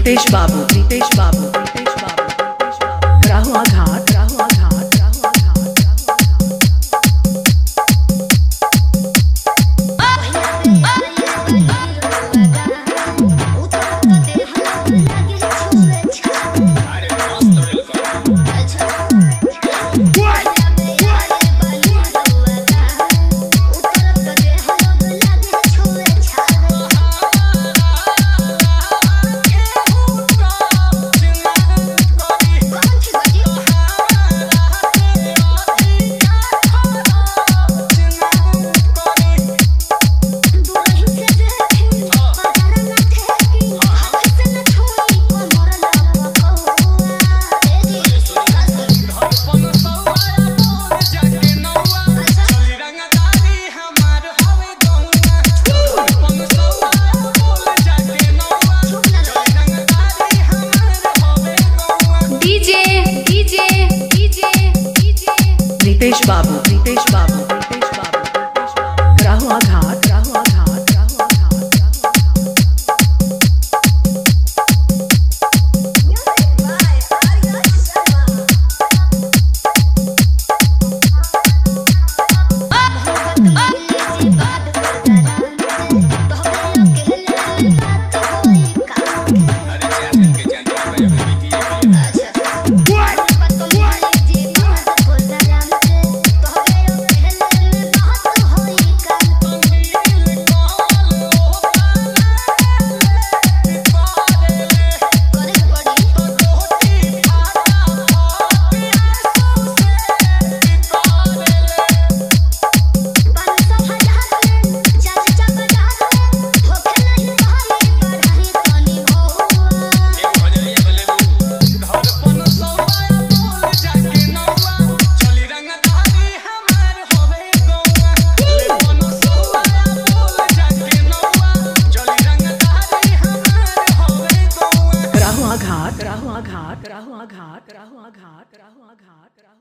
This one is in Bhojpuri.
रितेश बाबू, रितेश बाबू, रितेश बाबू, राहुआ घाट, राहुआ घाट, राहुआ घाट, रितेश बाबू, रितेश बाबू, रितेश बाबू, राहुआ घाट, राहुआ घाट, राहुआ घाट, राहुआ घाट, राहुआ घाट, राहुआ घाट, राहुआ घाट, राहुआ घाट, राहुआ